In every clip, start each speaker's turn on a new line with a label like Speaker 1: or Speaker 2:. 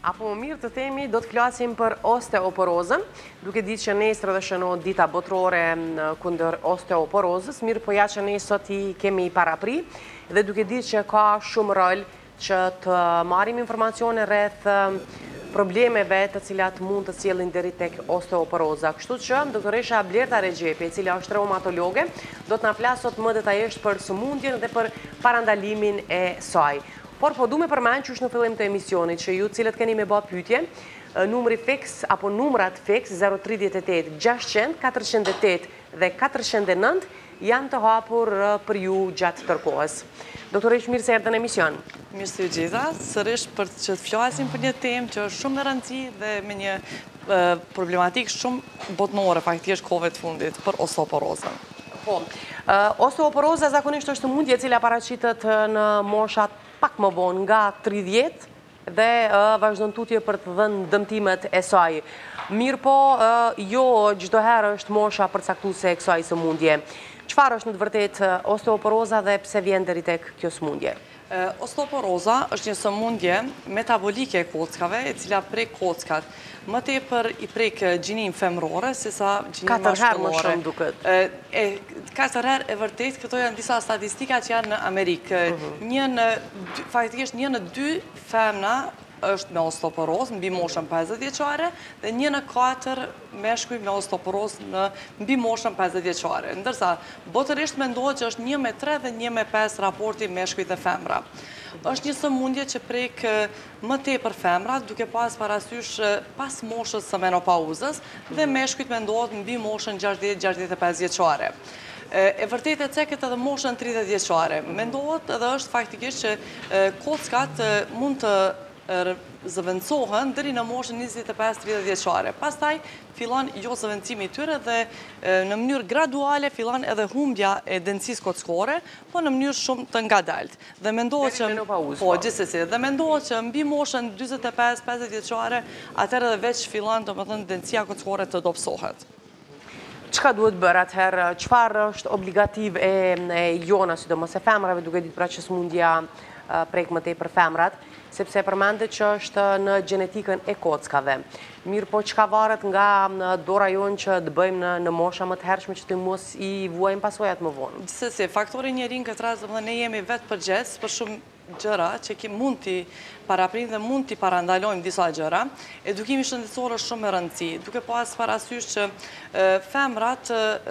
Speaker 1: Apo më mirë të themi, do të flasim për osteoporozën, duke ditë që nesër dhe shënohet dita botërore kundër osteoporozës, mirë po ja që ne sot i kemi parapri, dhe duke ditë që ka shumë rol që të marim informacione rreth problemeve të cilat mund të cilin deri tek osteoporoza. Kështu që doktoresha Blerta Regjepi, e cila është reumatologe, do të na flasë sot më detajisht për sëmundjen dhe për parandalimin e saj. Por po du me përmenë që është në fillim të emisionit që ju cilët keni me ba pytje, numri fix apo numrat fix 038 600 408 dhe 409 janë të hapur për ju gjatë tërkohës. Doktoresh, mirë se erdhe në emision.
Speaker 2: Mirë se ju gjitha, sërish për që të flasim për një temë që është shumë në rëndësi dhe me një problematikë shumë botnore faktikisht kohëve të fundit për osteoporozën.
Speaker 1: Po, osteoporoza zakonisht është sëmundje e cila paraqitet në moshat pak më vonë nga 30 dhe vazhdon tutje për të dhënë dëmtimet e saj. Mirë po, jo çdo herë është mosha përcaktuese e kësaj sëmundje. Çfarë është në të vërtetë osteoporoza dhe pse vjen deri tek kjo sëmundje?
Speaker 2: Osteoporoza është një sëmundje metabolike e kockave, e cila prek kockat. Më tepër i prek gjinin femrore, se sa gjinin mashkullore.
Speaker 1: 4 herë më shumë duket.
Speaker 2: 4 herë e vërtet, këto janë disa statistika që janë në Amerikë. Faktikisht 1 në 2 femna është me osteoporozë mbi moshën 50 vjeçare dhe 1 në 4 meshkuj me osteoporozë në mbi moshën 50 vjeçare. Ndërsa botërisht mendohet që është 1 me 3 dhe 1 me 5 raporti meshkuj dhe femra. Është një sëmundje që prek më tepër femrat, duke pas parasysh pas moshës së menopauzës dhe meshkujt mendohet mbi moshën 60-65 vjeçare. E vërtet e ceket edhe moshën 30 vjeçare. Mendohet edhe është faktikisht që kockat mund të zëvendësohen deri në moshën 25-30 vjeçare. Pastaj fillon jo zëvendësimi i tyre dhe në mënyrë graduale fillon edhe humbja e densisë kockore, po në mënyrë shumë të ngadalt. Dhe mendohet që gjithsesi, dhe mendohet që mbi moshën 45-50 vjeçare, atëherë edhe veç fillon domethënë densia kockore të dobësohet.
Speaker 1: Çka duhet bërë atëherë? Çfarë është obligativ e jona, sidomos e femrave, duke ditë pra që sëmundja prek më tepër femrat, sepse përmendet që është në gjenetikën e kockave. Mirë po çka varet nga dora jonë që të bëjmë në mosha më të hershme që të mos i vuajmë pasojat më vonë.
Speaker 2: Gjithsesi, faktori njeri në këtë rast, ne jemi vetë përgjegjës për shumë gjëra që mund t'i paraprim dhe mund t'i parandalojmë disa gjëra. Edukimi shëndetësor është shumë e rëndësishëm, duke pas parasysh që femrat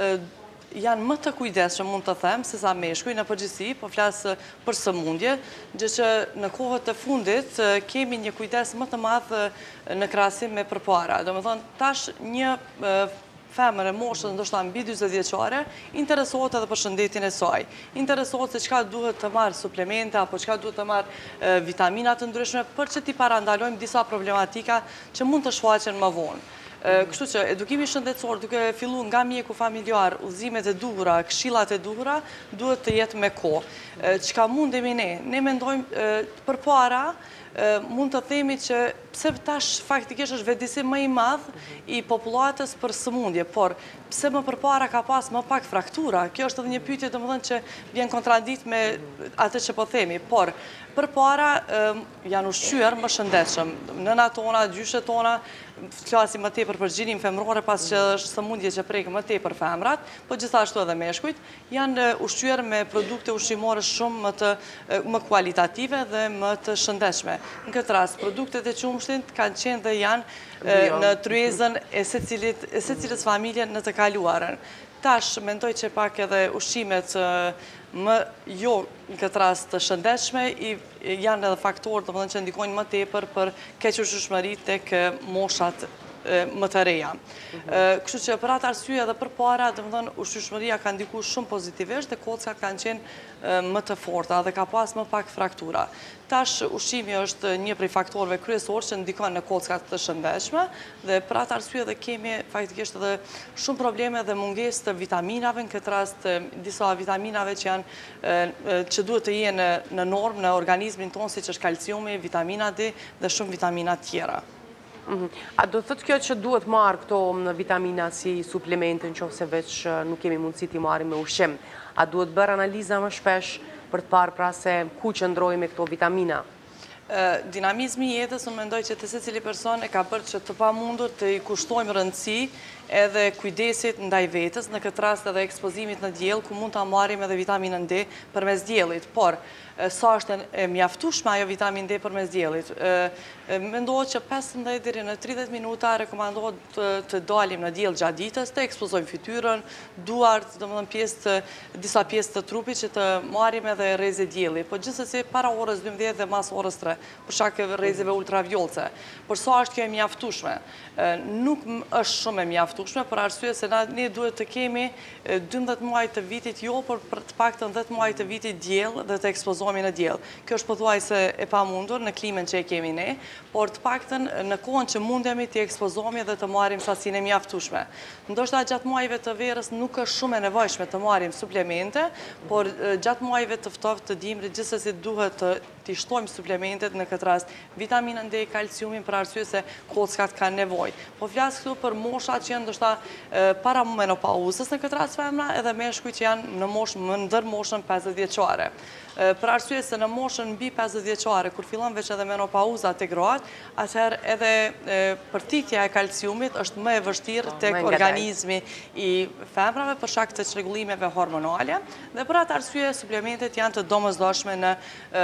Speaker 2: janë më të kujdesshëm, mund të them, se sa meshkuj në përgjithësi, po flasë për sëmundje, gjë që në kohët e fundit kemi një kujdes më të madh në krahasim me përpara. Domethënë, tash një femër e moshës ndoshta mbi 40 vjeçare interesohet edhe për shëndetin e saj. Interesohet se çka duhet të marrë suplemente apo çka duhet të marrë vitamina të ndryshme për që t'i parandalojmë disa problematika që mund të shfaqen më vonë. Kështu që edukimi shëndetësor duke filluar nga mjeku familjar, udhëzimet e duhura, këshillat e duhura, duhet të jetë me kohë. Çka mundemi ne? Ne mendojmë përpara mund të themi që pse tash faktikisht është vetëdijsim më i madh i popullatës për sëmundje, por pse më përpara ka pas më pak fraktura? Kjo është edhe një pyetje domethënë që vjen kontradikt me atë që po themi, por përpara janë ushqyer më shëndetshëm. Nënat tona, gjyshet tona, flasim më tepër për gjinin femrore, pas që është sëmundje që prek më tepër femrat, po gjithashtu edhe meshkujt, janë ushqyer me produkte ushqimore shumë më kualitative dhe më të shëndetshme. Në këtë rast, produktet e qumshtit kanë qenë dhe janë në tryezën e secilës familje në të kaluarën. Tash, mendoj që pak edhe ushqimet më jo në këtë rast të shëndetshme janë edhe faktorë domethënë që ndikojnë më tepër për kequshmëri tek moshat më të reja. Kështu që për atë arsye edhe përpara, domethënë ushqyeshmëria ka ndikuar shumë pozitivisht dhe kockat kanë qenë më të forta dhe ka pas më pak fraktura. Tash ushqimi është një prej faktorëve kryesorë që ndikon në kockat të shëndetshme dhe për atë arsye edhe kemi faktikisht edhe shumë probleme dhe mungesë të vitaminave, në këtë rast disa vitaminave që duhet të jenë në normë në organizmin tonë, siç është kalciumi, vitamina D dhe shumë vitamina tjera.
Speaker 1: A do thëtë kjo që duhet marrë këto vitamina si suplemente në qoftë se veç nuk kemi mundësi t'i marrim me ushqim? A duhet bërë analiza më shpesh për të parë pra se ku qëndrojmë me këto vitamina?
Speaker 2: Dinamizmi i jetës, unë mendoj që të secili person e ka bërë që të pamundur të i kushtojmë rëndësi edhe kujdesit ndaj vetës, në këtë rast edhe ekspozimit në diell, ku mund të marrim edhe vitaminën D përmes diellit, por sa është e mjaftueshme ajo vitaminë D përmes diellit. Mendohet që 15 deri në 30 minuta rekomandohet të dalim në diell gjatë ditës, të ekspozojmë fytyrën, duart, domethënë disa pjesë të trupit që të marrim edhe rrezet dielli, por gjithsesi para orës 12 dhe mas orës 3, për shkak të rrezeve ultraviollce. Por sa është kjo e mjaftueshme? Nuk është shumë e mjaftueshme, për arsye se ne duhet të kemi 12 muaj të vitit por për të paktën 10 muaj të vitit diell dhe të ekspozohemi në diell. Kjo është pothuajse e pamundur në klimën që e kemi ne, por të paktën në kohën që mundemi të ekspozohemi dhe të marrim sasinë e mjaftueshme. Ndoshta gjatë muajve të verës nuk është shumë e nevojshme të marrim suplemente, por gjatë muajve të ftohtë të dimrit gjithsesi duhet të shtojmë suplementet, në këtë rast vitaminën D, kalciumin, për arsye se kockat kanë nevojë. Po flas këtu për moshat që janë ndoshta para menopauzës, në këtë rast femra, edhe meshkujt që janë në moshën më ndër moshën 50 vjeçare. Për arsye se në moshën mbi 50 vjeçare, kur fillon veç edhe menopauza tek gratë, atëherë edhe përthithja e kalciumit është më e vështirë tek organizmi i femrave për shkak të çrregullimeve hormonale, dhe për atë arsye suplementet janë të domosdoshme në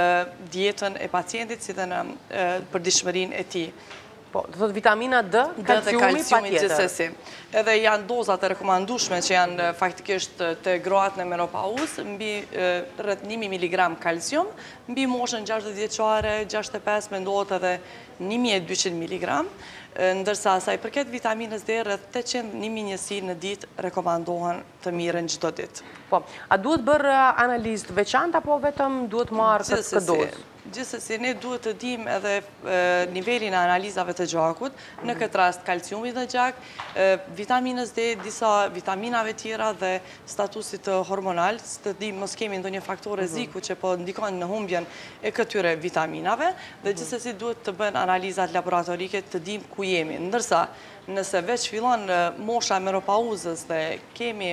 Speaker 2: dietën e pacientit si dhe në përditshmërinë e tij.
Speaker 1: Po, do thotë vitamina D, kalciumi
Speaker 2: gjithsesi. Edhe janë dozat e rekomandueshme që janë faktikisht të gratë në menopauzë, mbi rreth 1 miligram kalcium, mbi moshën 60 vjeçare, 65 mendohet edhe 1200 miligram, ndërsa sa i përket vitaminës D, rreth 800.000 njësi në ditë rekomandohen të mirën çdo ditë.
Speaker 1: Po, a duhet bërë analizë të veçantë apo vetëm duhet marrë këtë dozë?
Speaker 2: Gjithsesi, ne duhet të dimë edhe nivelin e analizave të gjakut, në këtë rast kalciumit në gjak, vitaminës D, disa vitaminave tjera dhe statusit hormonal, të dimë mos kemi ndonjë faktor rreziku që po ndikon në humbjen e këtyre vitaminave, dhe gjithsesi duhet të bën analizat laboratorike të dimë ku jemi. Ndërsa, nëse veç fillon mosha e menopauzës dhe kemi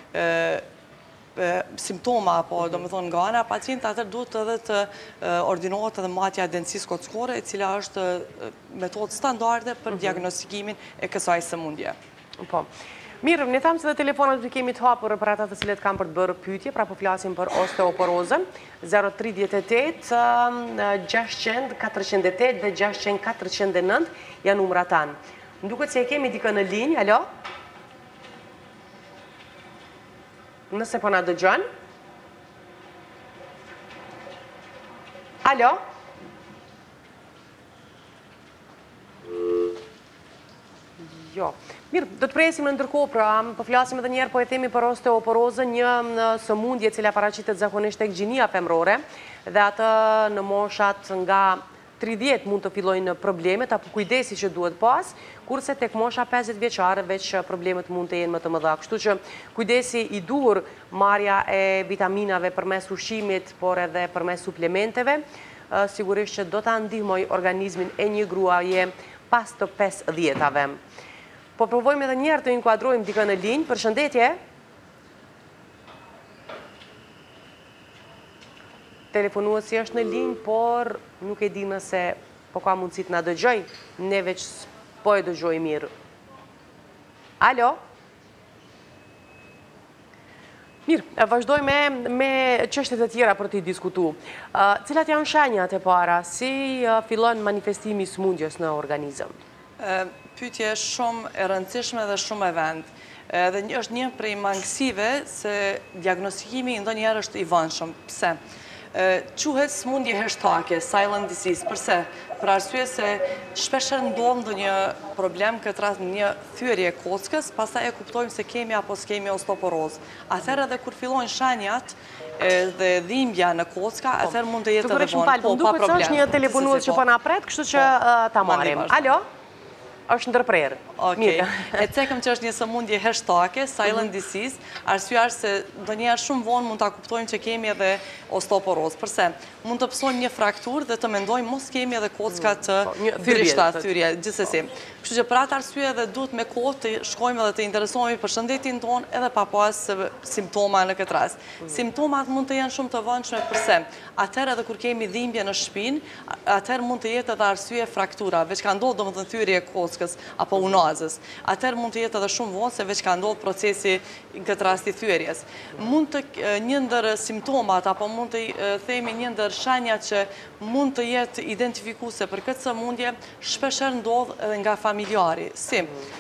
Speaker 2: simptoma, apo do më thonë nga ana pacient, atër duhet edhe të ordinohet edhe matja e dentësisë kockore, e cila është metodë standarde për diagnostikimin e kësaj sëmundje.
Speaker 1: Po. Mirë, ne thamë se dhe telefonat të kemi të hapur për ata të cilët kam për të bërë pyetje, pra po flasim për osteoporozën, 038 600 408 dhe 600 409 janë numrat tanë. Më duket se e kemi dikë në linjë, alo? Nëse po na dëgjon. Alo? Jo. Mirë, do të presim në ndërkohë, pra po flasim edhe njerë, po e themi për osteoporozën, një sëmundje cila paraqitet zakonisht tek gjinia femrore, dhe atë në moshat nga 30 mund të fillojnë problemet apo kujdesi që duhet pas, kurse tek mosha 50 vjeçare veç problemet mund të jenë më të mëdha. Kështu që kujdesi i duhur, marrja e vitaminave përmes ushqimit, por edhe përmes suplementeve, sigurisht që do ta ndihmoj organizmin e një gruaje pas të 50-ave. Po provojmë edhe një herë të inkuadrojmë dikë në linjë. Përshëndetje. Telefonuesi është në linjë, por nuk e di nëse po ka mundësi të na dëgjoj, ne veç po e dëgjoj mirë. Alo? Mirë, vazhdojmë me çështjet e tjera për të diskutuar. Cilat janë shenjat e para, si fillon manifestimi i sëmundjes në organizëm?
Speaker 2: Pyetje shumë e rëndësishme dhe shumë e vend. Dhe është një prej mangësive se diagnostikimi ndonjëherë është i vënshëm. Pse? Quhet sëmundje heshtake, silent disease. Përse? Për arsye se shpeshherë ndodh ndonjë problem, këtë rast një thyerje kockës, pastaj e kuptojmë se kemi apo s'kemi osteoporozë. Atëherë edhe kur fillojnë shenjat dhe dhimbja në kocka, atëherë mund të jetë edhe vonë, po pa problem.
Speaker 1: Duket se është një telefonues që po na pret, kështu që ta marrim. Alo? është ndërprerë.
Speaker 2: Okej. E cekëm që është një sëmundje heshtake, silent disease, arsye është se ndonjëherë shumë vonë mund ta kuptojmë që kemi edhe osteoporozë. Përse? Mund të pësojmë një frakturë dhe të mendojmë mos kemi edhe kocka të brishta, thyrje, gjithsesi. Kështu që për atë arsye edhe duhet me kohë të shkojmë edhe të interesohemi për shëndetin tonë edhe pa pas simptoma në këtë rast. Simptomat mund të jenë shumë të vëndshme, përse? Atëherë edhe kur kemi dhimbje në shpinë, atëherë mund të jetë edhe arsye fraktura, veç ka ndodhur domethënë thyrje e kockës apo unazës. Atëherë mund të jetë edhe shumë vonë se veç ka ndodhur procesi në këtë rast i thyerjes. Mund të një ndër simptomat apo mund të themi një ndër shenjat që mund të jetë identifikuese për këtë sëmundje shpeshherë ndodh edhe nga familjari. Si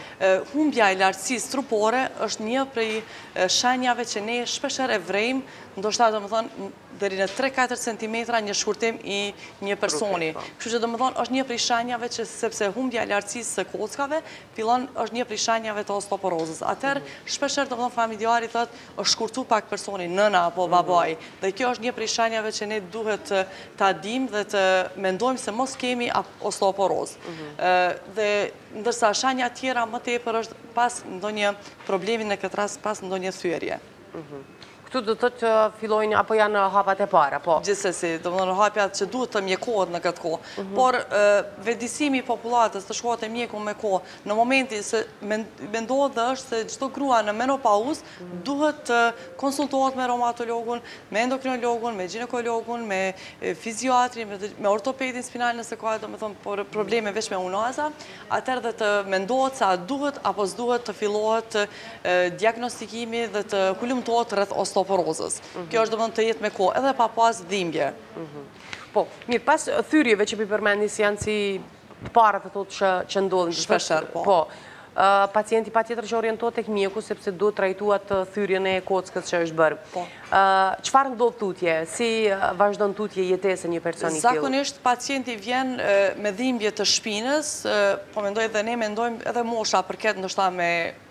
Speaker 2: humbja e lartësisë trupore është një prej shenjave që ne shpeshherë e vrejmë, ndoshta domethënë deri në 3-4 cm një shkurtim i një personi. Kështu që domethënë është një prej shenjave që sepse humbja e lartësisë së kockave fillon është një prej shenjave të osteoporozës. Atëherë shpeshherë domethënë familjari thotë është shkurtu pak personi, nëna apo babai. Dhe kjo është një prej shenjave që ne duhet ta dimë dhe të mendojmë se mos kemi osteoporozë. Dhe ndërsa shenja tjera më tepër është pas ndonjë problemi në këtë rast pas ndonjë thyerje.
Speaker 1: Këtu do të thotë që fillojnë apo janë hapat e para, po.
Speaker 2: Gjithsesi, domethënë hapjat që duhet të mjekohet në këtë kohë. Por vetëdijsimi i popullatës të shkohet te mjeku me kohë, në momentin se mendohet dhe është se çdo grua në menopauzë duhet të konsultohet me reumatologun, me endokrinologun, me ginekologun, me fizioatrin, me ortopedin spinal nëse ka domethënë probleme veç me unaza, atëherë dhe të mendohet se a duhet apo s'duhet të fillohet diagnostikimi dhe të kulumtohet rreth osteoporozës. Kjo është domethënë të jetë me kohë, edhe pa pas dhimbje.
Speaker 1: Po, mirë, pas thyrjeve që përmendni si janë si parat të thotë që ndodhin.
Speaker 2: Shpeshherë, po.
Speaker 1: Po, pacienti patjetër që orientohet tek mjeku sepse duhet trajtuar thyrjen e kockës që është bërë.
Speaker 2: Po.
Speaker 1: Çfarë ndodh tutje? Si vazhdon tutje jetesë një personi tillë?
Speaker 2: Zakonisht pacienti vjen me dhimbje të shpinës, po mendoj dhe ne mendojmë edhe mosha përket ndoshta me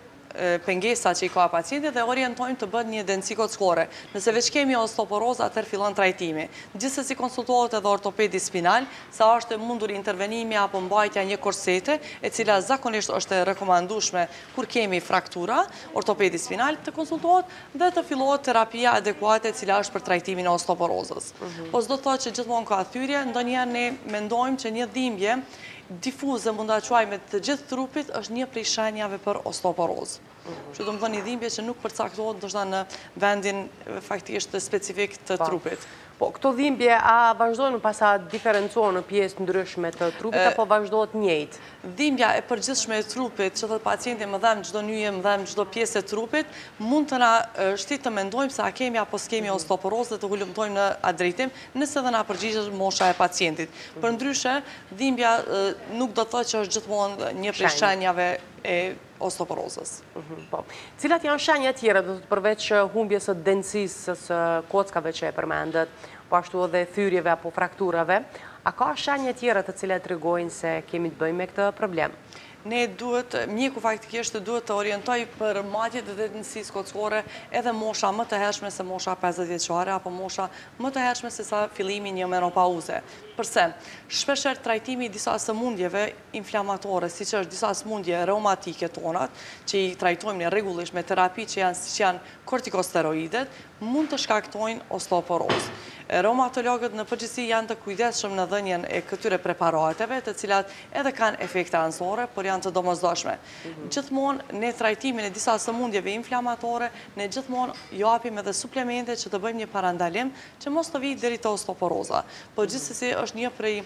Speaker 2: pengesa që i ka pacienti dhe orientojmë të bëhet një dentësi kockore. Nëse veç kemi osteoporozë, atëherë fillon trajtimi. Gjithsesi konsultohet edhe ortopedi spinal, sa është mundur intervenimi apo mbajtja një korsete, e cila zakonisht është e rekomandueshme kur kemi fraktura, ortopedi spinal të konsultohet dhe të fillohet terapia adekuate e cila është për trajtimin e osteoporozës. Po s'do të thotë që gjithmonë ka thyrje, ndonjëherë ne mendojmë që një dhimbje difuze mund ta quajmë me të gjithë trupit është një prej shenjave për osteoporozë. Që do të thonë një dhimbje që nuk përcaktohet ndoshta në vendin faktikisht specifik të trupit.
Speaker 1: Po, këto dhimbje a vazhdojnë pas a diferencohen në pjesë ndryshme të trupit apo vazhdohet njëjtë?
Speaker 2: Dhimbja e përgjithshme e trupit, që thotë pacienti më dhem çdo nyje, më dhem çdo pjesë e trupit, mund të na shtit të mendojmë se a kemi apo s'kemi osteoporozë dhe të hulumtojmë në atë drejtim, nëse dhe na përgjigjet mosha e pacientit. Përndryshe, dhimbja nuk do të thotë që është gjithmonë një prej shenjave e osteoporozës.
Speaker 1: Po. Cilat janë shenja tjera, do të përveç humbjes së dentësisë së kockave që e përmendet, po ashtu edhe thyrjeve apo frakturave, a ka shenja tjera të cilat tregojnë se kemi të bëjmë me këtë problem?
Speaker 2: Ne mjeku faktikisht duhet të orientoj për matjet dhe dentësisë kockore edhe mosha më të hershme se mosha 50 vjeçare apo mosha më të hershme se sa fillimi një menopauze. Përse? Shpeshherë trajtimi i disa sëmundjeve inflamatore, siç është disa sëmundje reumatike tonat, që i trajtojmë ne rregullisht me terapi që janë kortikosteroidet, mund të shkaktojnë osteoporozë. Reumatologët në përgjithësi janë të kujdesshëm në dhënien e këtyre preparateve, të cilat edhe kanë efekte anësore, por janë të domosdoshme. Gjithmonë ne trajtimin e disa sëmundjeve inflamatore, ne gjithmonë japim edhe suplemente që të bëjmë një parandalim që mos të vijë deri te osteoporoza. Po gjithsesi është një prej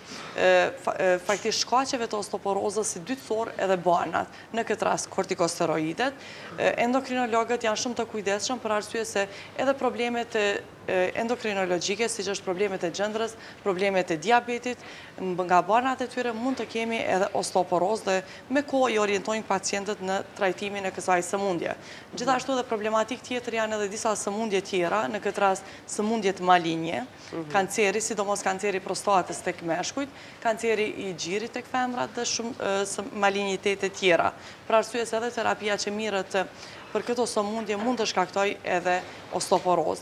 Speaker 2: faktikisht shkaqeve të osteoporozës si dytësor edhe barnat, në këtë rast kortikosteroidet. Endokrinologët janë shumë të kujdesshëm për arsye se edhe problemet endokrinologjike, siç është problemet e gjendrës, problemet e diabetit, nga barnat e tyre mund të kemi edhe osteoporozë dhe me kohë i orientojnë pacientët në trajtimin e kësaj sëmundje. Gjithashtu edhe problematik tjetër janë edhe disa sëmundje tjera, në këtë rast sëmundjet malinje, kanceri, sidomos kanceri prostatës tek meshkujt, kanceri i gjirit tek femrat dhe shumë malinjitete tjera. Për arsye se edhe terapia që mirët për këto sëmundje mund të shkaktoj edhe osteoporozë.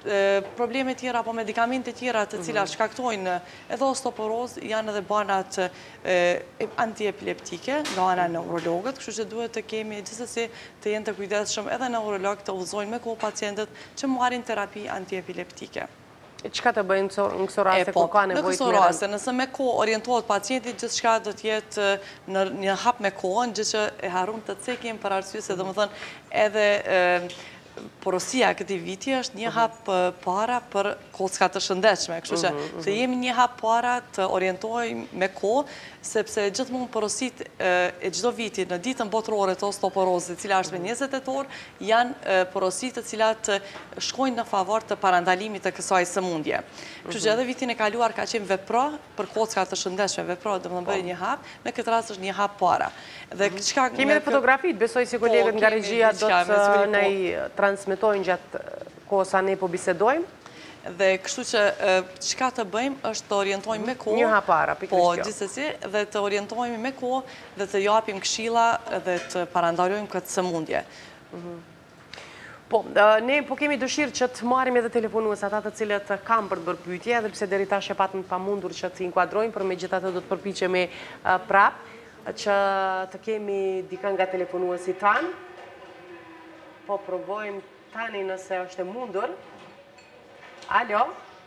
Speaker 2: probleme tjera apo medikamente tjera të cilat shkaktojnë edhe osteoporoz janë edhe banat antiepileptike nga ana neurologët, kështu që duhet të kemi gjithsesi të jenë të kujdesshëm edhe neurologët të udhëzojnë me kohë pacientët që marrin terapi antiepileptike.
Speaker 1: Çka të bëjnë në këso raste ku ka nevojë të
Speaker 2: në këso raste, nëse me kohë orientohet pacienti, gjithçka do të jetë në një hap me kohën, gjë që e harron të cekim për arsye se domethënë edhe porosia këtij viti është një hap para për kocka të shëndetshme, kështu që të jemi një hap para të orientohemi me kohë, sepse gjithmonë porosit e çdo viti në ditën botërore të osteoporozit, e cila është me 20 tetor, janë porosit të cilat shkojnë në favor të parandalimit të kësaj sëmundje. Kështu që edhe vitin e kaluar ka qenë vepro për kocka të shëndetshme, vepro domethënë bëri një hap, në këtë rast është një hap para. Dhe
Speaker 1: kemi edhe fotografitë, besoj si kolegët nga regjia do të na i transmetojnë gjatë kohës sa ne po bisedojmë.
Speaker 2: Dhe kështu që çka të bëjmë është të orientojmë me kohë.
Speaker 1: Një hap para, pikërisht kjo.
Speaker 2: Po, gjithsesi, dhe të orientojmë me kohë dhe të japim këshilla dhe të parandalojmë këtë sëmundje.
Speaker 1: Po, ne po kemi dëshirë që të marrim edhe telefonues ata të cilët kanë për të bërë pyetje, edhe pse deri tash e patëm të pamundur që të inkuadrojmë, por megjithatë do të përpiqemi prapë që të kemi dikën nga telefonuesit tanë. Po provojmë tani nëse është e mundur. Alo?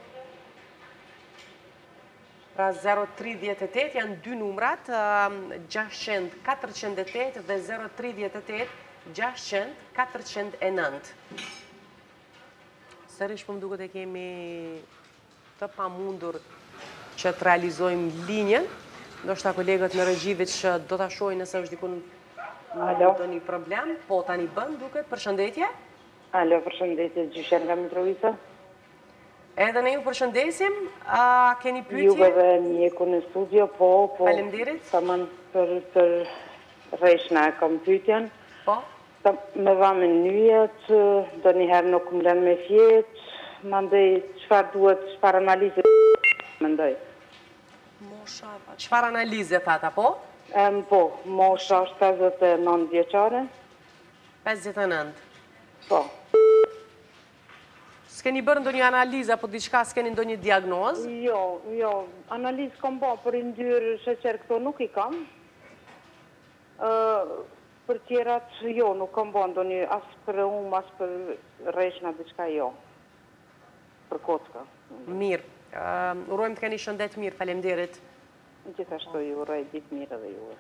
Speaker 1: Pra 038 janë dy numrat, 600 408 dhe 038 600 409. Sërish po më duket e kemi të pamundur që të realizojmë linjën. Ndoshta kolegët në regjive që do ta shohin nëse është dikun do një problem. Po tani bën duket. Përshëndetje.
Speaker 3: Alo, përshëndetje, Gjyshen nga Mitrovica.
Speaker 1: Edhe ne ju përshëndesim. Keni pyetje?
Speaker 3: Juve dhe mjeku në studio, po.
Speaker 1: Faleminderit.
Speaker 3: Tamam për rreshna e kam pyetjen.
Speaker 1: Po.
Speaker 3: Me vame nyjet, do njëherë nuk më lënë me fjetë, mandej çfarë duhet, çfarë analize mendoj.
Speaker 1: Çfarë analize thata, po?
Speaker 3: Po, mosha është 59 vjeçare.
Speaker 1: 59.
Speaker 3: Po.
Speaker 1: S'keni bërë ndonjë analizë apo diçka, s'keni ndonjë diagnozë?
Speaker 3: Jo, analizë kam bërë, për yndyrë sheqer këto nuk i kam. Për tjerat, jo, nuk kam bërë ndonjë, as për as për rreshna, diçka jo. Për kocka.
Speaker 1: Mirë. Urojmë të keni shëndet mirë, faleminderit.
Speaker 3: Gjithashtu ju uroj ditë mirë edhe juve.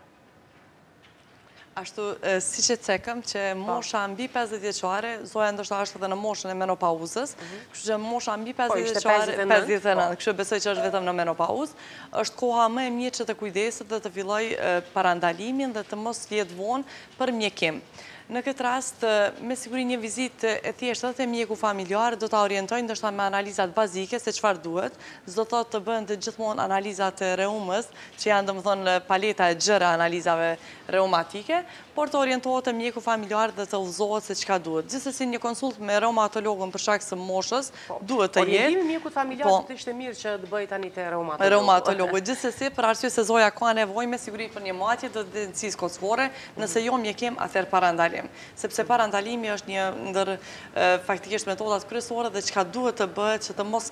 Speaker 2: Ashtu, si që cekëm, që mosha mbi 50 vjeçare, zoja ndoshta është edhe në moshën e menopauzës, kështu që mosha mbi 50 vjeçare, 59, kështu besoj që është vetëm në menopauzë, është koha më e mirë që të kujdeset dhe të filloj parandalimin dhe të mos jetë vonë për mjekim. Në këtë rast, me siguri një vizitë e thjeshtë dhe të mjeku familjar do të orientojnë ndoshta me analizat bazike se çfarë duhet, s'do thotë të bëhen të gjithmonë analizat e reumës, që janë domethënë paleta e gjerë analizave reumatike, por të orientohet të mjeku familjar dhe të udhëzohet se çka duhet. Gjithsesi një konsultë me reumatologun për shkak të moshës duhet të jetë.
Speaker 1: Orientimi mjekut familjar do të ishte mirë që të bëj tani te reumatologu.
Speaker 2: Reumatologu, gjithsesi për arsye se zoja ka nevojë me siguri për një matje të densisë kockore, nëse jo mjekim atëherë parandalim. Sepse parandalimi është një ndër faktikisht metodat kryesore dhe çka duhet të bëhet që të mos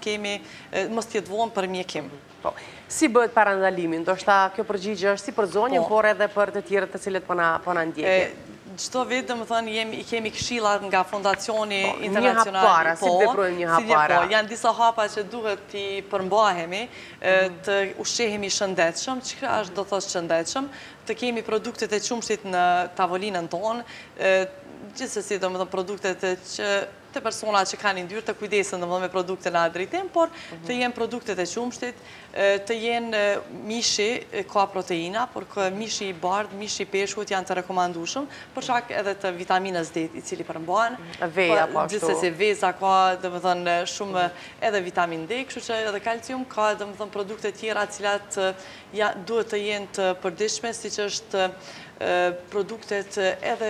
Speaker 2: të jetë vonë për mjekim.
Speaker 1: Si bëhet parandalimi? Ndoshta kjo përgjigje është si për zonjën, por edhe për të tjerët të cilët po na ndjekin.
Speaker 2: Çdo vit, domethënë, kemi këshillat nga Fondacioni Internacional.
Speaker 1: Një hap para, si veprojmë një hap para?
Speaker 2: Janë disa hapa që duhet t'i përmbahemi, të ushqehemi shëndetshëm, çka është do thotë shëndetshëm, të kemi produktet e qumshtit në tavolinën tonë, gjithsesi domethënë produktet që të persona që kanë ndyrë të kujdesen domethënë me produkte në drejtim, por të jenë produktet e qumshtit, të jenë mishi ka proteina, por mishi i bardh, mishi i peshkut janë të rekomandueshëm, për shkak edhe të vitaminës D i cili përmbahen.
Speaker 1: Veja po ashtu.
Speaker 2: Gjithsesi veza ka domethënë shumë edhe vitamin D, kështu që edhe kalcium ka domethënë produkte tjera të cilat duhet të jenë të përditshme, siç është produktet edhe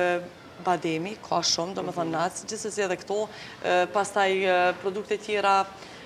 Speaker 2: bademi, ka shumë, do më thënë nacë, gjithsesi edhe këto, pastaj produkte tjera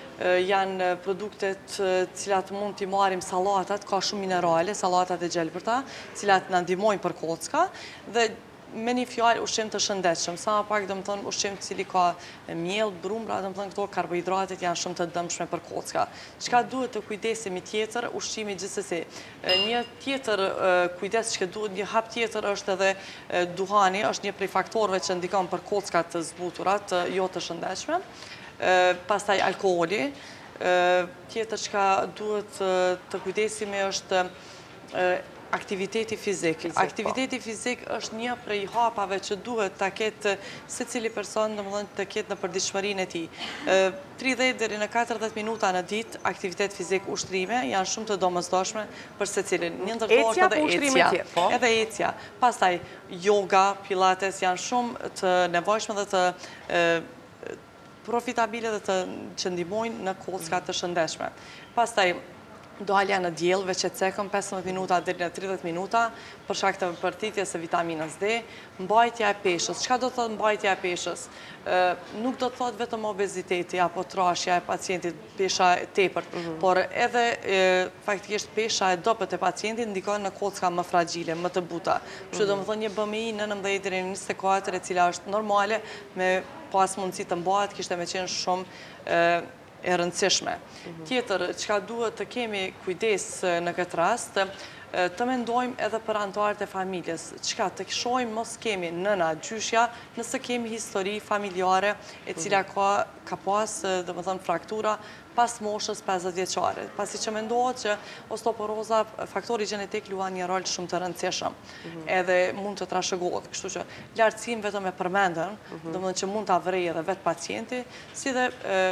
Speaker 2: janë produktet cilat mund t'i marim salatat, ka shumë minerale, salatat e gjelbërta, cilat në ndihmojnë për kocka, dhe me një fjalë ushqim të shëndetshëm, sa pak do të thonë ushqim cili ka miell, brumbra, do të thonë këto karbohidratet janë shumë të dëmshme për kocka. Çka duhet të kujdesemi tjetër, ushqimi gjithsesi. Një tjetër kujdes që duhet, një hap tjetër është edhe duhani, është një prej faktorëve që ndikon për kockat të zbutura, të jo të shëndetshme. Pastaj alkooli, tjetër çka duhet të kujdesemi është aktiviteti fizik. Aktiviteti fizik është një prej hapave që duhet të ketë secili person, domethënë të ketë në përditshmërinë e tij. 30 deri në 40 minuta në ditë aktivitet fizik, ushtrime janë shumë të domosdoshme për secilin. Një ndërkohë është edhe ecja. Edhe ecja. Pastaj yoga, pilates janë shumë të nevojshme dhe të profitabile dhe që ndihmojnë në kocka të shëndetshme. Pastaj dalja në diell veç e cekëm 15 minuta deri në 30 minuta për shkak të përthithjes së vitaminës D, mbajtja e peshës. Çka do të thotë mbajtja e peshës? Nuk do të thotë vetëm obeziteti apo trashja e pacientit, pesha e tepërt, por edhe faktikisht pesha e dobët e pacientit ndikon në kocka më fragjile, më të buta. Kështu domethënë një BMI 19 deri në 24 e cila është normale me pas mundësi të mbahet, kishte më qenë shumë e rëndësishme. Tjetër, çka duhet të kemi kujdes në këtë rast, të mendojmë edhe për anëtarët e familjes. Çka të shohim mos kemi nëna, gjyshja, nëse kemi histori familjare e cila ka pas, domethënë fraktura pas moshës 50 vjeçare. Pasi që mendohet që osteoporoza, faktori gjenetik luan një rol shumë të rëndësishëm. Edhe mund të trashëgohet, kështu që lartësim vetëm e përmendën, domethënë që mund ta vrej edhe vetë pacienti, si dhe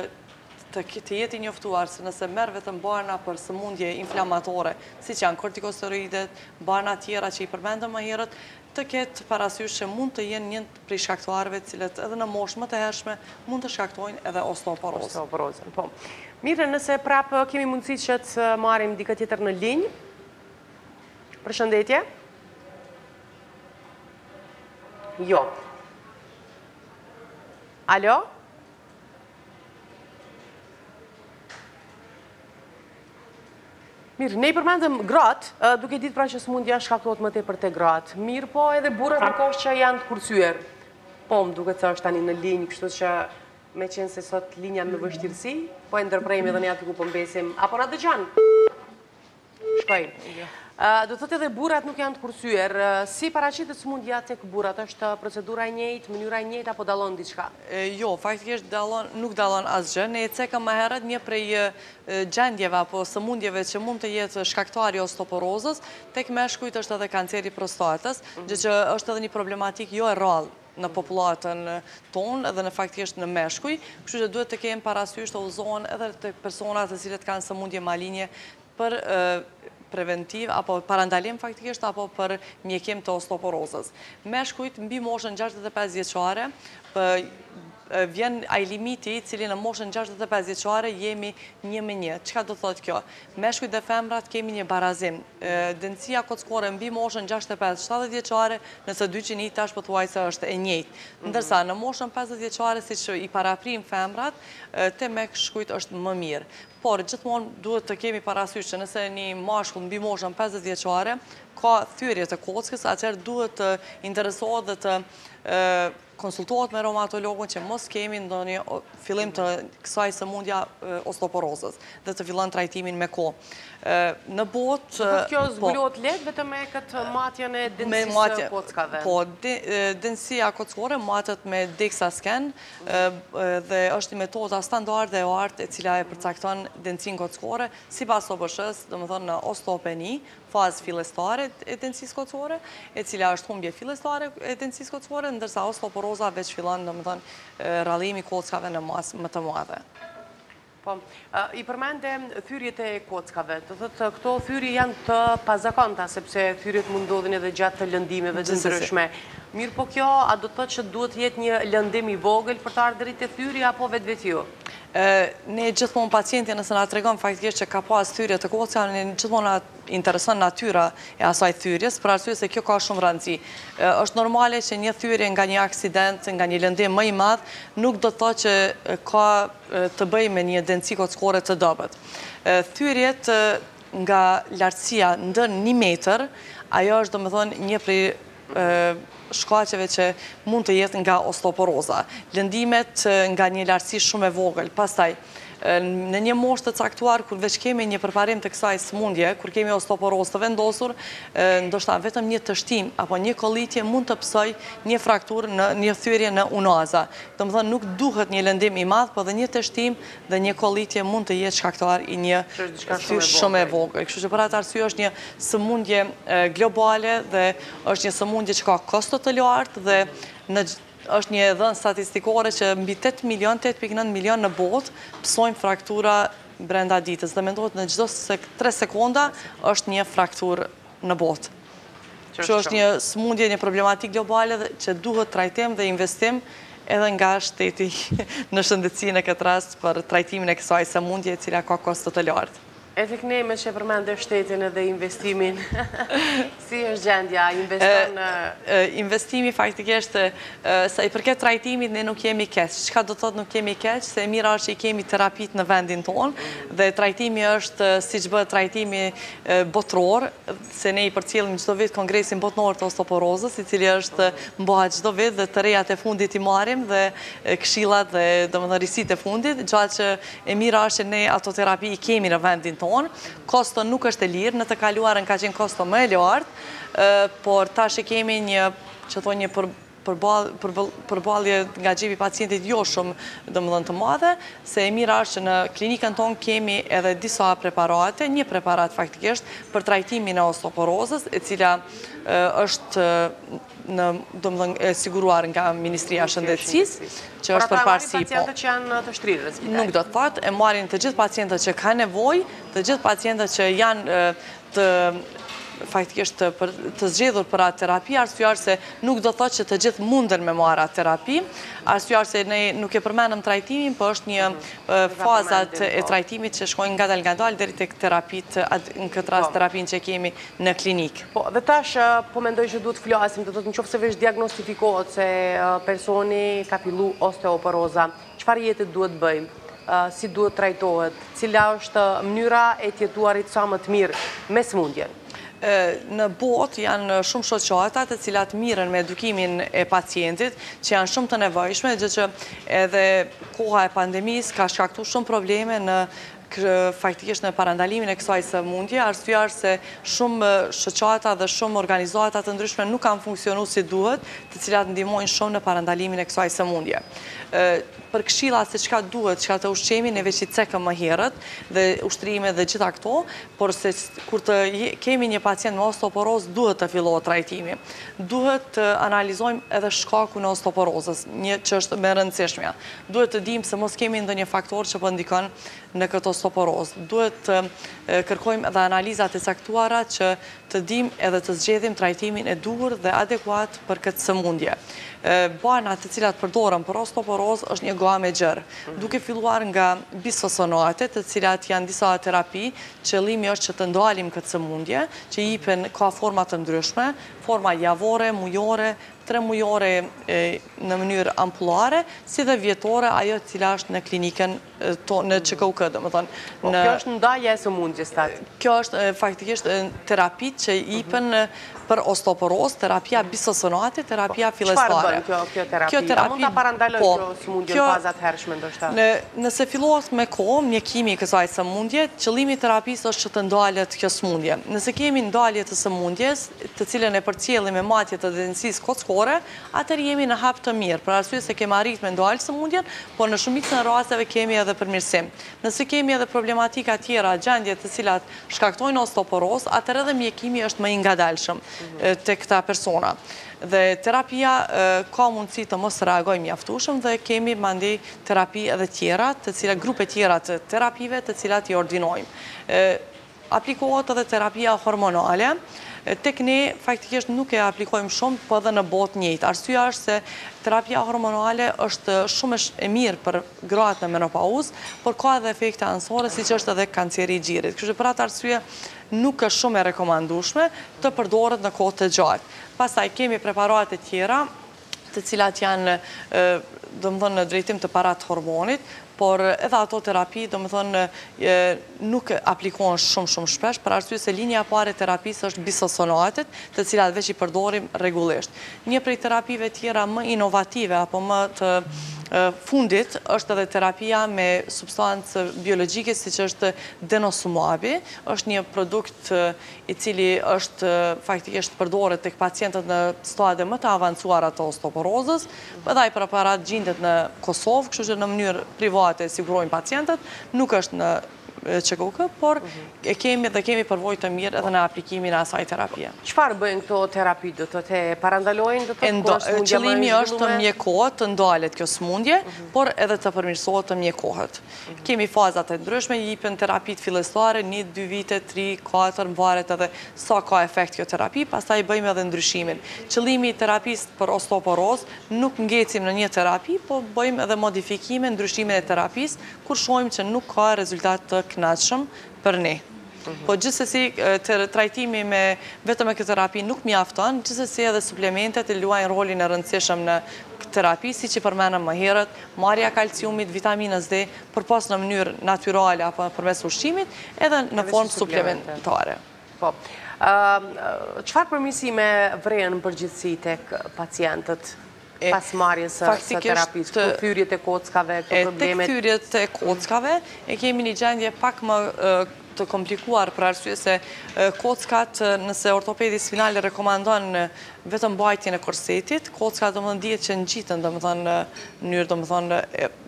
Speaker 2: të jeti njoftuar se nëse merr vetëm barna për sëmundje inflamatore, siç janë kortikosteroidet, barna tjera që i përmendëm më herët, të ketë parasysh që mund të jenë një prej shkaktuarëve të cilët edhe në moshë më të hershme mund të shkaktojnë edhe osteoporozën.
Speaker 1: Po. Mirë, nëse prapë kemi mundësi që të marrim dikë tjetër në linjë. Përshëndetje. Jo. Alo? Mirë, ne i përmendëm gratë, duke ditë pra që sëmundja shkaktohet më tepër te gratë. Mirë, po edhe burrat në kohë që janë të kursyer. Po, më duket se është tani në linjë, kështu që me qenë se sot linja me vështirësi, po e ndërprejmë edhe ne aty ku po mbesim. Apo na dëgjon? Shkoj. Do të thotë edhe burrat nuk janë të kursyer. Si paraqitet sëmundja tek burrat? Është procedura e njëjtë, mënyra e njëjtë apo dallon diçka?
Speaker 2: Jo, faktikisht nuk dallon asgjë. Ne e cekëm më herët një prej gjendjeve apo sëmundjeve që mund të jetë shkaktuari osteoporozës, tek meshkujt është edhe kanceri prostatës, gjë që është edhe një problematik jo e rrallë në popullatën tonë edhe në faktikisht në meshkuj, kështu që duhet të kemi parasysh të udhëzohen edhe të personat të cilët kanë sëmundje malinje për preventiv, apo parandalim faktikisht, apo për mjekim të osteoporozës. Meshkujt mbi moshën 65 vjeçare, vjen ai limiti i cili në moshën 65 vjeçare jemi 1:1. Çka do thotë kjo? Meshkujt dhe femrat kemi një barazim. Dënësia kockore mbi moshën 65-70 vjeçare, nëse 200 tash pothuajse është e njëjtë. Ndërsa në moshën 50 vjeçare, siç i paraprim femrat, te meshkujt është më mirë. Por gjithmonë duhet të kemi parasysh që nëse një mashkull mbi moshën 50 vjeçare ka thyrje të kockës, atëherë duhet të interesohet dhe të konsultohet me reumatologun që mos kemi ndonjë fillim të kësaj sëmundja osteoporozës dhe të fillon trajtimin me kohë. Në botë...
Speaker 1: Kjo zbulohet lehtë vetëm me këtë matjen e dënsisë kockave?
Speaker 2: Po, dënsia kockore matet me DEXA scan dhe është një metoda standarde e artë e cila e përcakton dënsin kockore sipas OBSH-s, domethënë në osteopeni, fazë fillestare e dënsisë kockore, e cila është humbje fillestare e dënsisë kockore, ndërsa osteoporoza veç fillon, domethënë, rrallimi kockave në masë më të madhe.
Speaker 1: Po, i përmende thyrjet e kockave, të thotë këto thyrje janë të pazakonta, sepse thyrjet mund ndodhin edhe gjatë të lëndimeve të ndryshme. Mirë po kjo, a do të thotë që duhet jetë një lëndim i vogël për të ardhur deri te thyrja apo vetvetju?
Speaker 2: Ne gjithmonë pacientin nëse na tregon faktikisht që ka pas thyrje të kockave, ne gjithmonë na intereson natyra e asaj thyrjes, për arsye se kjo ka shumë rëndësi. Është normale që një thyrje nga një aksident, nga një lëndim më i madh, nuk do të thotë që ka të bëjë me një dënsi kockore të dobët. Thyrjet nga lartësia ndër 1 metër, ajo është domethënë një prej shkaqeve që mund të jetë nga osteoporoza. Lëndimet nga një lartësi shumë e vogël. Pastaj, në një moshë të caktuar, kur veç kemi një përparim të kësaj sëmundje, kur kemi osteoporozë të vendosur, ndoshta vetëm një tështim apo një kollitje mund të psoj një frakturë në një thyrje në unaza. Domethënë nuk duhet një lëndim i madh, por dhe një tështim dhe një kollitje mund të jetë shkaktar i një thysh shumë e vogël. Kështu që për atë arsye është një sëmundje globale dhe është një sëmundje që ka kosto të lartë dhe është një dhënë statistikore që mbi 8,9 milion në botë psojnë fraktura brenda ditës. Dhe mendohet në çdo 3 sekonda është një frakturë në botë. Që është një sëmundje, një problematik globale që duhet trajtim dhe investim edhe nga shteti në shëndetësinë në këtë rast për trajtimin e kësaj sëmundje e cila ka kosto të lartë.
Speaker 1: E të kënejme që përmende shtetin edhe investimin. Si është gjendja?
Speaker 2: Investimi faktikisht, sa i përket trajtimit, ne nuk jemi keq. Çka do të thotë nuk jemi keq? Se e mira është që i kemi terapit në vendin tonë dhe trajtimi është si që bëhet trajtimi botror, se ne i përcjellim çdo vit Kongresin Botëror të Osteoporozës, i cili është mbahet çdo vit dhe të rejat e fundit i marrim dhe këshillat dhe domethënë risitë e fundit, gjatë që e mira është që ne ato terapi i kemi në vendin tonë. Kosto nuk është e lirë, në të kaluarën ka qenë kosto më e lartë, por tash e kemi një, që thonë, një përballje nga xhepi i pacientit jo shumë domethënë të madhe, se e mira është që në klinikën tonë kemi edhe disa preparate, një preparat faktikisht për trajtimin e osteoporozës, e cila është domethënë e siguruar nga Ministria e Shëndetësisë, që është përparësi po.
Speaker 1: Pacientët që janë të shtrirë në spital.
Speaker 2: Nuk do të thotë, e marrin të gjithë pacientët që kanë nevojë, të gjithë pacientët që janë të faktikisht të zgjedhur për atë terapi, arsyar se nuk do thotë që të gjithë munden me marrë atë terapi, arsyar se ne nuk e përmenëm trajtimin, po është një fazat e trajtimit që shkojnë ngadalë deri tek terapit, në këtë rast terapin që kemi në klinikë.
Speaker 1: Po, dhe tash po mendoj që duhet flasim, do të nëse veç diagnostifikohet se personi ka fillu osteoporoza, çfarë jete duhet bëjmë? Si duhet trajtohet? Cila është mënyra e tjetuarit sa më të mirë me sëmundjen?
Speaker 2: Në botë janë shumë shoqata të cilat mirën me edukimin e pacientit, që janë shumë të nevojshme, gjë që edhe koha e pandemisë ka shkaktuar shumë probleme në faktikisht në parandalimin e kësaj sëmundje, arsyar se shumë shoqata dhe shumë organizata të ndryshme nuk kanë funksionuar si duhet, të cilat ndihmojnë shumë në parandalimin e kësaj sëmundje. Për këshilla se çka duhet, çka të ushqemi, ne veç i cekëm më herët dhe ushtrime dhe gjitha këto, por se kur të kemi një pacient me osteoporozë duhet të fillohet trajtimi. Duhet të analizojmë edhe shkakun e osteoporozës, një që është më e rëndësishmja. Duhet të dimë se mos kemi ndonjë faktor që po ndikon në këtë osteoporozë. Duhet të kërkojmë edhe analizat e caktuara që të dimë edhe të zgjedhim trajtimin e duhur dhe adekuat për këtë sëmundje. Banat të cilat përdoren për osteoporozë është një gamë e gjerë, duke filluar nga bisfosfonate, të cilat janë disa terapi, qëllimi është që të ndalim këtë sëmundje, që jipen ka forma të ndryshme, forma javore, mujore, 3 mujore në mënyrë ampullare, si dhe vjetore ajo cila është në klinikën në QKUK, domethënë.
Speaker 1: Kjo është ndalja e sëmundjes tatë?
Speaker 2: Kjo është faktikisht terapit që jipen për osteoporozë, terapia bisfosfonate, terapia fillestare.
Speaker 1: Çfarë bën kjo terapi? A mund ta parandaloj kjo sëmundje në fazat hershme ndoshta?
Speaker 2: Nëse fillohet me kohë, mjekimi i kësaj sëmundje, qëllimi i terapisë është që të ndalet kjo sëmundje. Nëse kemi ndalje të sëmundjes, të cilën e përcjellim me matje të densisë kockore, atëherë jemi në hap të mirë, për arsye se kemi arritur me ndalë sëmundjen, por në shumicën e rasteve kemi edhe përmirësim. Nëse kemi edhe problematika tjera, gjendje të cilat shkaktojnë osteoporozë, atëherë edhe mjekimi është më i ngadalshëm tek këta persona. Dhe terapia ka mundësi të mos reagojë mjaftueshëm dhe kemi mandej terapi edhe tjera, të cilat grupe tjera të terapive të cilat i ordinojmë. Aplikohet edhe terapia hormonale. Tek ne faktikisht nuk e aplikojmë shumë, po edhe në botë njëjtë. Arsyeja është se terapia hormonale është shumë e mirë për gratë në menopauzë, por ka edhe efekte anësore, siç është edhe kanceri i gjirit. Kështu që për atë arsye nuk është shumë e rekomandueshme të përdoret në kohë të gjatë. Pastaj kemi preparate tjera, të cilat janë domethënë në drejtim të parat hormonit, por edhe ato terapi, do më thonë, nuk aplikohen shumë shpesh, për arsye se linja e parë e terapisë është bisosonatet, të cilat veç i përdorim rregullisht. Një prej terapive tjera më inovative apo më të fundit është edhe terapia me substancë biologjike, siç është denosumab, është një produkt i cili është faktikisht përdoret tek pacientët në stade më të avancuara të osteoporozës, edhe ai preparat gjendet në Kosovë, kështu që në mënyrë private sigurojnë pacientët, nuk është në ÇKK, por kemi përvojë të mirë edhe në aplikimin e asaj terapie.
Speaker 1: Çfarë bëjnë këto terapi? Do të thotë parandalojnë
Speaker 2: Qëllimi është të mjekohet, të ndalet kjo sëmundje, por edhe të përmirësohet, të mjekohet. Kemi fazat e ndryshme, jepin terapit fillestare, 1, 2 vite, 3, 4, mvaret edhe sa ka efekt kjo terapi, pastaj bëjmë edhe ndryshimin. Qëllimi i terapisë për osteoporozë nuk ngecim në një terapi, po bëjmë edhe modifikime, ndryshimin e terapisë, kur shohim që nuk ka rezultat të kënaqshëm për ne. Po gjithsesi trajtimi me vetëm me këtë terapi nuk mjafton, gjithsesi edhe suplementet luajnë rolin e rëndësishëm në terapi, siç i përmenëm më herët, marrja e kalciumit, vitaminës D, përpas në mënyrë natyrale apo përmes ushqimit, edhe në formë suplementare.
Speaker 1: Po. Çfarë përmirësime vren në përgjithësi tek pacientët pas marrjes së terapisë, këto thyrjet e kockave, këto problemet?
Speaker 2: Tek thyrjet e kockave e kemi një gjendje pak më të komplikuar për arsye se kockat, nëse ortopedi spinal rekomandon vetëm mbajtjen e korsetit, kockat domethënë dihet që ngjiten domethënë në mënyrë domethënë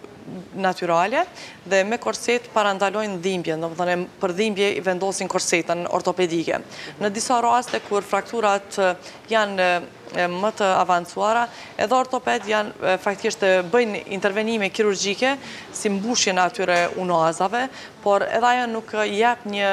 Speaker 2: natyrale dhe me korset parandalojnë dhimbjen, domethënë për dhimbje i vendosin korsetën ortopedike. Në disa raste kur frakturat janë më të avancuara, edhe ortoped janë faktikisht bëjnë intervenime kirurgjike si mbushje në atyre unazave, por edhe ajo nuk jep një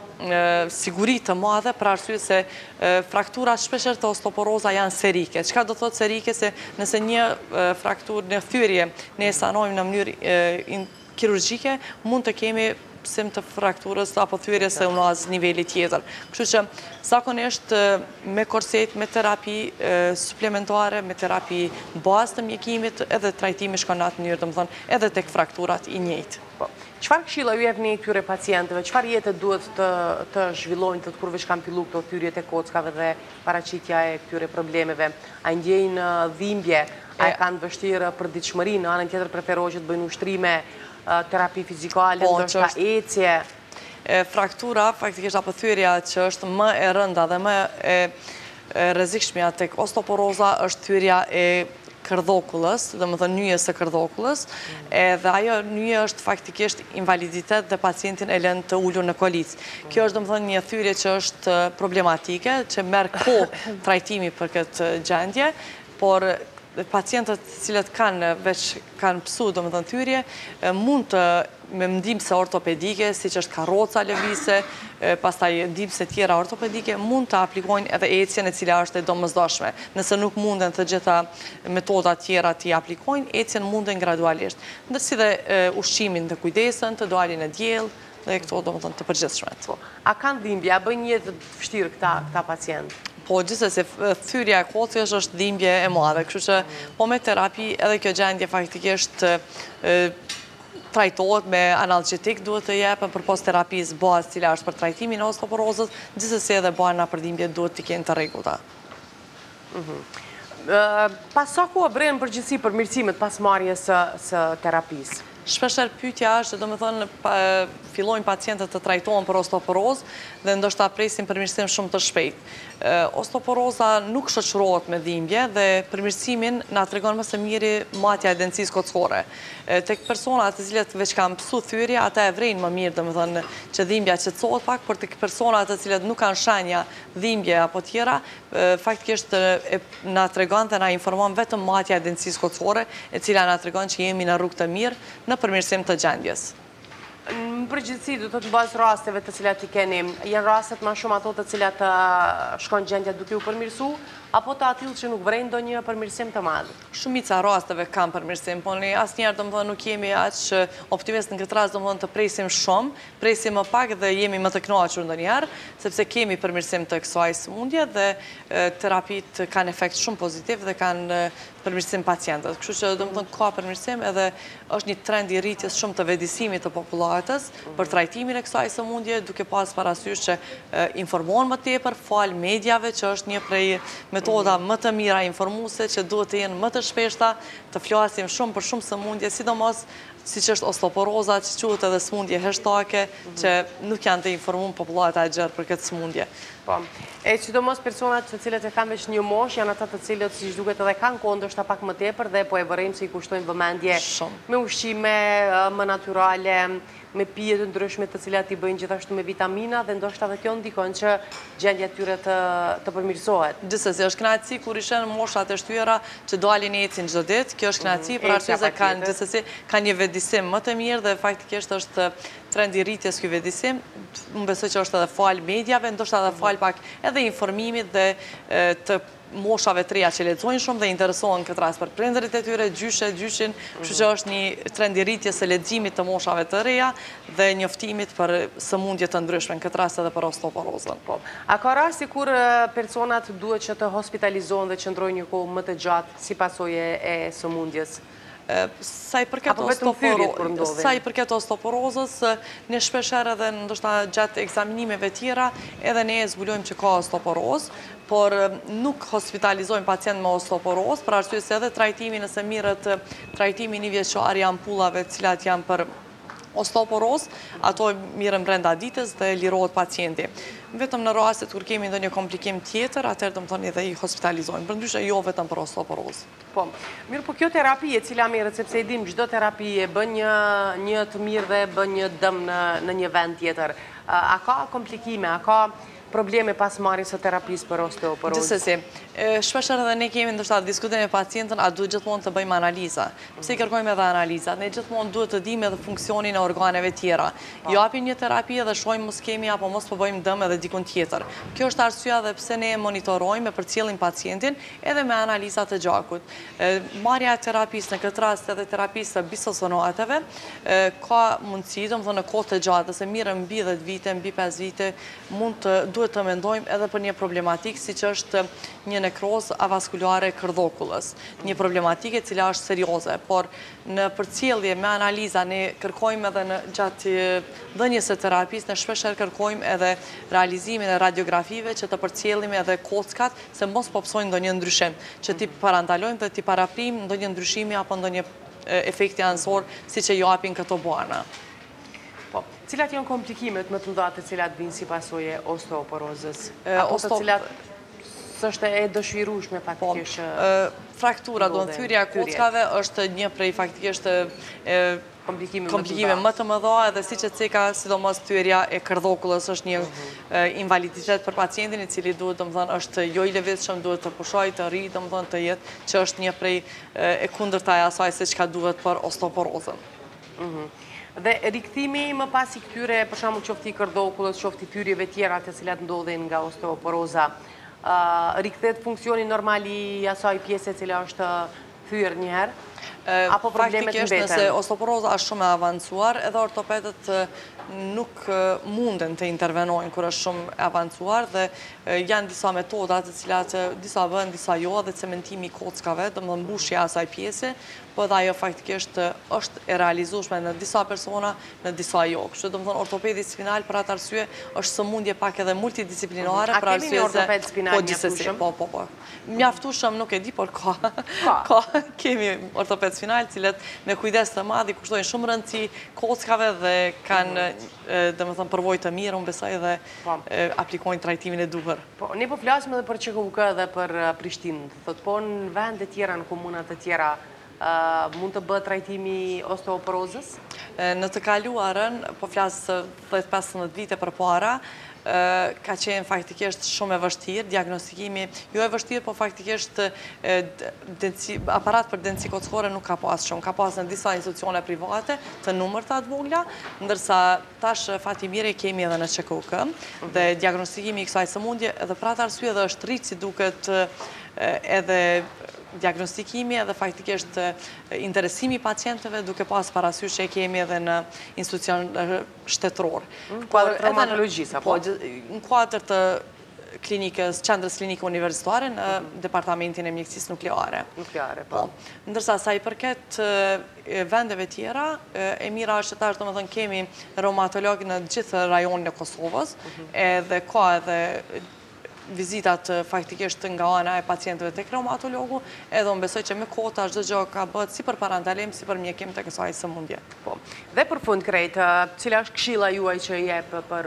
Speaker 2: siguri të madhe për arsye se frakturat shpeshherë të osteoporoza janë serike. Çka do thotë serike? Se nëse një frakturë, një thyrje ne e sanojmë në mënyrë kirurgjike, mund të kemi sim të frakturës apo thyrjes së unazë niveli tjetër. Kështu që zakonisht me korset, me terapi suplementare, me terapi bazë të mjekimit, edhe trajtimi shkon në atë mënyrë, domethënë edhe tek frakturat i njëjtë.
Speaker 1: Çfarë këshilla ju jepni këtyre pacientëve? Çfarë jetë duhet të zhvillojnë kur veç kanë filluar këto thyrjet e kockave dhe paraqitja e këtyre problemeve? A ndjejnë dhimbje? A kanë vështirë për ditëshmëri? Në anën tjetër preferojnë që të bëjnë ushtrime, terapi fizikale, ndoshta ecje?
Speaker 2: Fraktura, faktikisht apo thyrja që është më e rënda dhe më e rrezikshmja tek osteoporoza është thyrja e kërdhokullës, dhe më thënë nyjes së kërdhokullës, dhe ajo nyje është faktikisht invaliditet dhe pacientin e lënë të ullur në kolicë. Kjo është, dhe më thënë, një thyrje që është problematike, që merë kohë trajtimi për këtë gjendje, por pacientët cilët kanë pësu, dhe më thënë, thyrje, mund të me ndihmëse ortopedike, si që është karroca lëvizëse, pastaj ndihmëse tjera ortopedike, mund të aplikojnë edhe ecjen e cila është e domosdoshme. Nëse nuk munden të gjitha metodat tjera të aplikojnë, ecjen munden gradualisht. Ndërsi dhe ushqimin dhe kujdesën, të dalin e diell dhe këto domethënë të përgjithshme.
Speaker 1: A kanë dhimbje, a bëjnë një të vështirë këta pacientë?
Speaker 2: Po, gjithsesi thyrja e kockës është dhimbje e madhe, kështu që po me terapi edhe kjo gjendje faktikisht trajtohet me analgjetik, duhet të jepen përpos terapisë bazë cila është për trajtimin e osteoporozës, gjithsesi edhe bana për dhimbje duhet të kenë të rregullta.
Speaker 1: Pas sa kohë vren përgjithësi përmirësimet pas marrjes së terapisë?
Speaker 2: Shpeshherë pyetja është, domethënë, fillojnë pacientët të trajtohen për osteoporozë dhe ndoshta presin përmirësim shumë të shpejtë. Osteoporoza nuk shoqërohet me dhimbje dhe përmirësimin na tregon më së miri matja e dentësisë kockore. Tek personat të cilët veç kanë pësu thyrje, ata e vrejnë më mirë, domethënë, që dhimbja qetësohet pak, por tek personat të cilët nuk kanë shenja dhimbje apo tjera, faktikisht na tregon dhe na informon vetëm matja e dentësisë kockore, e cila na tregon që jemi në rrugë të mirë në përmirësim të gjendjes.
Speaker 1: Në përgjithësi, do të thotë në bazë rasteve të cilat i keni, janë rastet më shumë ato të cilat shkon gjendja duke u përmirësu, apo të atill që nuk vren ndonjë përmirësim të madh?
Speaker 2: Shumica rasteve kam përmirësim, po ne asnjëherë domethënë nuk jemi aq optimist në këtë rast, domethënë të presim shumë, presim më pak dhe jemi më të kënaqur ndonjëherë, sepse kemi përmirësim të kësaj sëmundje dhe terapitë kanë efekt shumë pozitiv dhe kanë përmirësim pacientët. Kështu që domethënë ka përmirësim edhe është një trend i rritjes shumë të vedisimit të popullatës për trajtimin e kësaj sëmundje, duke pas parasysh që informohen më tepër fal mediave, që është një prej metoda më të mira informuese që duhet të jenë më të shpeshta, të flasim shumë për shumë sëmundje, sidomos siç është osteoporoza, që quhet edhe sëmundje hashtake, që nuk janë të informuar popullata e gjerë për këtë sëmundje.
Speaker 1: Po. E sidomos personat të cilët e kanë veç një moshë janë ata të cilët siç duket edhe kanë kohë ndoshta pak më tepër dhe po e vërejmë se i kushtojnë vëmendje me ushqime më natyrale, me pije të ndryshme të cilat i bëjnë gjithashtu me vitamina dhe ndoshta edhe kjo ndikon që gjendja e tyre të përmirësohet.
Speaker 2: Gjithsesi, është kënaqësi kur i shën moshat e shtyra që dalin ecin çdo ditë. Kjo është kënaqësi për arsye se kanë gjithsesi kanë një vedisim më të mirë dhe faktikisht është trendi i rritjes ky vedisim. Unë besoj që është edhe fal mediave, ndoshta edhe fal pak edhe informimit dhe të moshave të reja që lexojnë shumë dhe interesohen këtë rast për prindërit e tyre, gjyshin, kështu që është një trend i rritjes së leximit të moshave të reja dhe njoftimit për sëmundje të ndryshme, në këtë rast edhe për osteoporozën.
Speaker 1: Po. A ka rasti kur personat duhet që të hospitalizohen dhe qëndrojnë një kohë më të gjatë si pasojë e sëmundjes?
Speaker 2: Sa i përket osteoporozës, ne shpeshherë edhe ndoshta gjatë ekzaminimeve tjera, edhe ne zbulojmë që ka osteoporozë, por nuk hospitalizojmë pacient me osteoporozë, për arsye se edhe trajtimi nëse mirët trajtimi një vjeçar i ampullave të cilat janë për osteoporozë, ato mirën brenda ditës dhe lirohet pacienti. Vetëm në rastet kur kemi ndonjë komplikim tjetër, atëherë domethënë edhe i hospitalizojmë, përndryshe jo vetëm për osteoporozë.
Speaker 1: Po, mirë, po kjo terapi e cila merret, sepse e dim çdo terapi e bën një të mirë dhe bën një dëm në një vend tjetër. A ka komplikime, a ka probleme pas marrjes së terapisë për osteoporozë?
Speaker 2: Gjithsesi, shpeshherë edhe ne kemi ndoshta diskutim me pacientën, a duhet gjithmonë të bëjmë analiza. Pse i kërkojmë edhe analiza? Ne gjithmonë duhet të dimë edhe funksionin e organeve tjera. Jo japim një terapi dhe shohim mos kemi apo mos po bëjmë dëm edhe dikun tjetër. Kjo është arsyeja edhe pse ne monitorojmë e përcjellim pacientin edhe me analizat e gjakut. Marrja e terapisë në këtë rast edhe terapisë së bisfosfonateve ka mundësi, domethënë në kohë të gjatë, se mirë mbi 10 vite, mbi 5 vite, duhet të mendojmë edhe për një problematikë siç është një nekrozë avaskulare kërdokullës, një problematikë e cila është serioze, por në përcjellje me analiza ne kërkojmë edhe gjatë dhënies së terapisë, ne shpeshherë kërkojmë edhe realizimin e radiografive që të përcjellim edhe kockat se mos po psojnë ndonjë ndryshim, që ti parandalojmë dhe ti paraprim ndonjë ndryshimi apo ndonjë efekti ansor siç e japin këto buana.
Speaker 1: Po, cilat janë komplikimet më të mëdha të cilat vijnë si pasojë osteoporozës? Apo të cilat s'është e dëshirueshme faktikisht?
Speaker 2: Fraktura, do në thyrja e kockave është një prej faktikisht komplikime më të mëdha edhe siç e ceka, sidomos thyrja e kërdokullës është një invaliditet për pacientin i cili duhet domethënë është jo i lëvizshëm, duhet të pushojë, të rrijë, domethënë të jetë që është një prej e kundërta e asaj se çka duhet për osteoporozën.
Speaker 1: Dhe rikthimi më pas i këtyre, për shembull qofti i kërdokullës, qofti thyrjeve tjera të cilat ndodhin nga osteoporoza, rikthehet funksioni normal i asaj pjese e cila është thyer një herë? Apo problemet mbeten?
Speaker 2: Nëse osteoporoza është shumë e avancuar, edhe ortopedët nuk munden të intervenojnë kur është shumë e avancuar dhe janë disa metoda të cilat disa vën, disa jo, dhe cementimi i kockave, domethënë mbushja e asaj pjese, po dhe ajo faktikisht është e realizueshme në disa persona, në disa jo. Kështu domethënë ortopedi spinal për atë arsye është sëmundje pak edhe multidisiplinare për arsye se
Speaker 1: ortoped spinal mjaftueshëm?
Speaker 2: Po. Mjaftueshëm nuk e di, por ka. Kemi ortoped spinal, cilët me kujdes të madh i kushtojnë shumë rëndësi kockave dhe kanë domethënë përvojë të mirë, unë besoj, dhe aplikojnë trajtimin e duhur.
Speaker 1: Po, ne po flasim edhe për QHK dhe për Prishtinë. Thotë po në vende të tjera, në komuna të tjera, mund të bëhet trajtimi osteoporozës?
Speaker 2: Në të kaluarën, po flasë 10-15 vite përpara, ka qenë faktikisht shumë e vështirë, diagnostikimi jo e vështirë, po faktikisht aparat për dentësi kocëkore nuk ka pas shumë, ka pas në disa institucione private të numërta të vogla, ndërsa tash fati mire kemi edhe në QKUK, dhe diagnostikimi i kësaj sëmundje edhe për atë arsye dhe është rritë si duket edhe diagnostikimi edhe faktikisht interesimi pacientëve duke pas parasysh që kemi edhe në institucion shtetëror.
Speaker 1: Në kuadrë traumatologjisë, apo?
Speaker 2: Po, në kuadrë të klinikës, qendrës klinike universitare në departamentin e mjekësisë nukleare.
Speaker 1: Nukleare, po.
Speaker 2: Ndërsa sa i përket vendeve tjera, e mira është që tash domethënë kemi reumatolog në gjithë rajonin e Kosovës, edhe ka edhe vizitat faktikisht nga ana e pacientëve tek reumatologu, edhe unë besoj që me kohë tash çdo gjë ka bërë si për parandalim, si për mjekim tek kësaj sëmundje.
Speaker 1: Po. Dhe për fund krejt, cila është këshilla juaj që jep për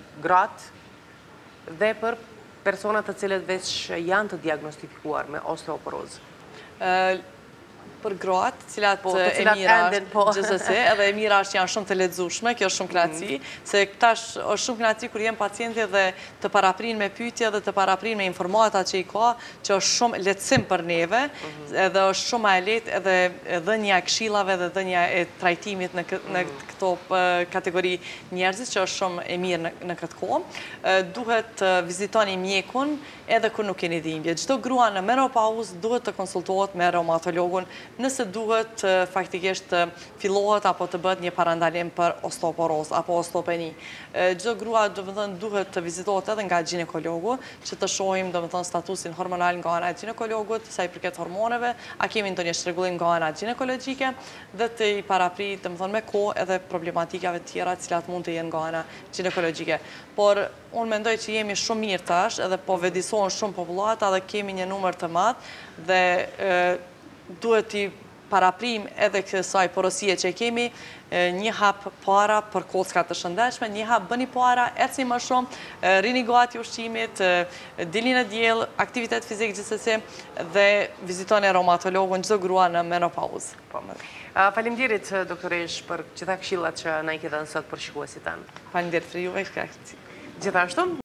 Speaker 1: gratë dhe për personat të cilët veç janë të diagnostifikuar me osteoporozë?
Speaker 2: Për gratë, cilat e mira është gjithsesi, edhe e mira është janë shumë të lexueshme, kjo është shumë knaçi, se tash është shumë knaçi kur jenë pacienti dhe të paraprin me pyetje dhe të paraprin me informata që i ka, që është shumë lehtësim për neve, edhe është shumë e lehtë edhe dhënia e këshillave dhe dhënia e trajtimit në këto kategori njerëzit, që është shumë e mirë në këtë kohë. Duhet të vizitoni mjekun edhe kur nuk keni dhimbje. Çdo grua në menopauzë duhet të konsultohet me reumatologun nëse duhet faktikisht fillohet apo të bëhet një parandalim për osteoporozë apo osteopeni. Çdo grua duhet të vizitohet edhe nga ginekologu, që të shohim statusin hormonal nga ana e ginekologut, sa i përket hormoneve, a kemi ndonjë shtrëngullim nga ana ginekologjike, dhe të i paraprit me kohë edhe problematikave të tjera cilat mund të jenë nga ana ginekologjike. Por unë mendoj që jemi shumë mirë tash, edhe po vedisohen shumë popullata dhe kemi një numër të madh dhe duhet i paraprim edhe kësaj porosie që kemi, një hap para për kockat të shëndetshme, një hap bëni para, ecni më shumë, rini gati ushqimit, dilni në diell, aktivitet fizik gjithsesi dhe vizitoni reumatologun çdo grua në menopauzë.
Speaker 1: Faleminderit doktoresh për gjitha këshillat që na i ke dhënë sot për shikuesit tanë.
Speaker 2: Faleminderit për juve.
Speaker 1: Gjithashtu